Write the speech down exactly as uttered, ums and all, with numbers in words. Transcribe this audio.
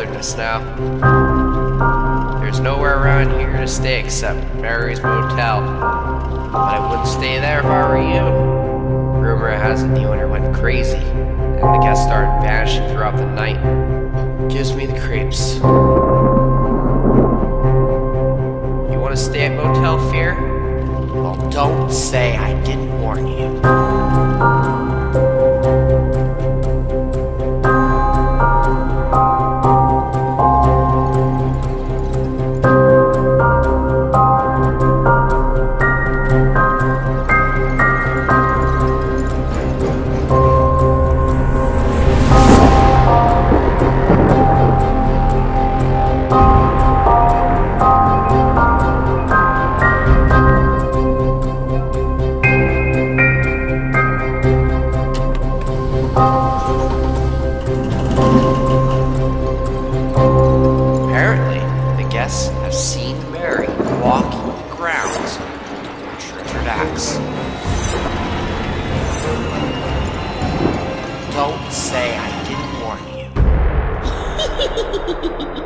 wilderness now. There's nowhere around here to stay except Mary's Motel. But I wouldn't stay there if I were you. Rumor has it the owner went crazy, and the guests started vanishing throughout the night. Gives me the creeps. You want to stay at Motel Fear? Well, don't say I didn't warn you. Have seen Mary walking the grounds with a treasured axe. Don't say I didn't warn you.